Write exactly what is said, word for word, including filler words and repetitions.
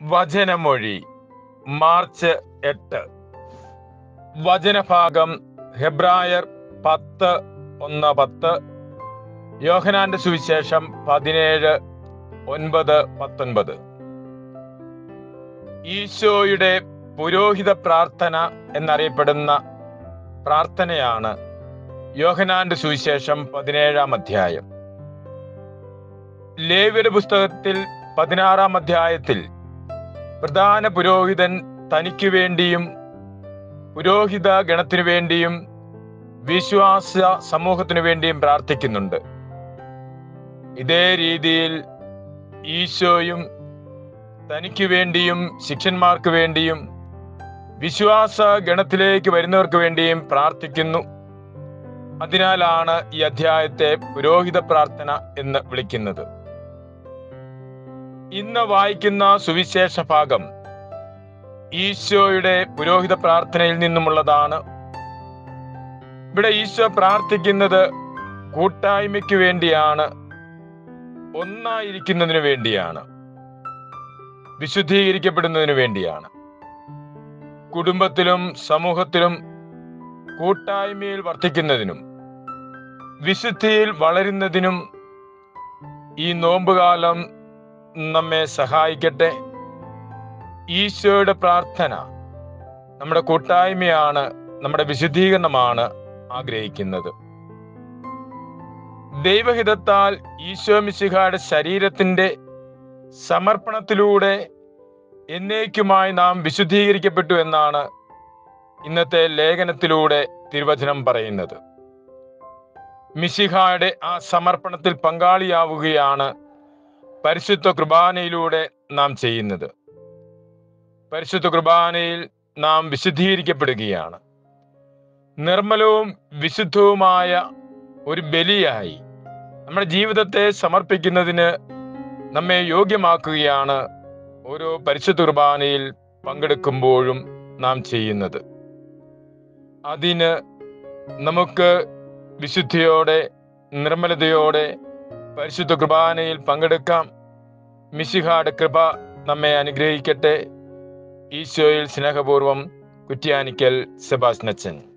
വചനമൊഴി March എട്ട്. വചനഭാഗം ഹെബ്രായർ പത്ത് ഒന്ന് പത്ത്, യോഹന്നാന്റെ സുവിശേഷം പതിനേഴ് ഒൻപത് പത്തൊൻപത്. ഈശോയുടെ പുരോഹിത പ്രാർത്ഥന എന്നറിയപ്പെടുന്ന പ്രാർത്ഥനയാണ് യോഹന്നാന്റെ സുവിശേഷം പതിനേഴാം അധ്യായം. ലേവ്യരുടെ പുസ്തകത്തിൽ പതിനാറാം അധ്യായത്തിൽ പ്രധാന പുരോഹിതൻ തനിക്ക് വേണ്ടിയും പുരോഹിത ഗണത്തിനു വേണ്ടിയും വിശ്വാസ സമൂഹത്തിനു വേണ്ടിയും പ്രാർത്ഥിക്കുന്നുണ്ട്. ഇതേ രീതിയിൽ ഈശോയും തനിക്ക് വേണ്ടിയും ശിഷ്യന്മാർക്ക് വേണ്ടിയും വിശ്വാസ ഗണത്തിലേക്ക് വരുന്നവർക്ക് വേണ്ടിയും പ്രാർത്ഥിക്കുന്നു. അതിനാലാണ് ഈ അധ്യായത്തെ പുരോഹിത പ്രാർത്ഥന എന്ന് വിളിക്കുന്നത്. ഇന്ന് വായിക്കുന്ന സുവിശേഷ ഭാഗം ഈശോയുടെ പുരോഹിത പ്രാർത്ഥനയിൽ നിന്നുമുള്ളതാണ്. ഇവിടെ ഈശോ പ്രാർത്ഥിക്കുന്നത് കൂട്ടായ്മയ്ക്ക് വേണ്ടിയാണ്, ഒന്നായിരിക്കുന്നതിനു വേണ്ടിയാണ്, വിശുദ്ധീകരിക്കപ്പെടുന്നതിനു വേണ്ടിയാണ്. കുടുംബത്തിലും സമൂഹത്തിലും കൂട്ടായ്മയിൽ വർദ്ധിക്കുന്നതിനും വിശുദ്ധിയിൽ വളരുന്നതിനും ഈ നോമ്പുകാലം നമ്മെ സഹായിക്കട്ടെ. ഈശോയുടെ പ്രാർത്ഥന നമ്മുടെ കൂട്ടായ്മയാണ്, നമ്മുടെ വിശുദ്ധീകരണമാണ് ആഗ്രഹിക്കുന്നത്. ദൈവഹിതത്താൽ ഈശോ മിശിഹായുടെ ശരീരത്തിന്റെ സമർപ്പണത്തിലൂടെ എന്നേക്കുമായി നാം വിശുദ്ധീകരിക്കപ്പെട്ടു എന്നാണ് ഇന്നത്തെ ലേഖനത്തിലൂടെ തിരുവചനം പറയുന്നത്. മിശിഹായുടെ ആ സമർപ്പണത്തിൽ പങ്കാളിയാവുകയാണ് പരിശുദ്ധ കുർബാനയിലൂടെ നാം ചെയ്യുന്നത്. പരിശുദ്ധ കുർബാനയിൽ നാം വിശുദ്ധീകരിക്കപ്പെടുകയാണ്. നിർമ്മലവും വിശുദ്ധവുമായ ഒരു ബലിയായി നമ്മുടെ ജീവിതത്തെ സമർപ്പിക്കുന്നതിന് നമ്മെ യോഗ്യമാക്കുകയാണ് ഓരോ പരിശുദ്ധ കുർബാനയിൽ പങ്കെടുക്കുമ്പോഴും നാം ചെയ്യുന്നത്. അതിന് നമുക്ക് വിശുദ്ധിയോടെ നിർമ്മലതയോടെ പരിശുദ്ധ കുർബാനയിൽ പങ്കെടുക്കാം. മിശിഹായുടെ കൃപ നമ്മെ അനുഗ്രഹിക്കട്ടെ. ഈശോയിൽ സ്നേഹപൂർവം, കുറ്റ്യാനിക്കൽ സെബാസ്റ്റ്യൻ.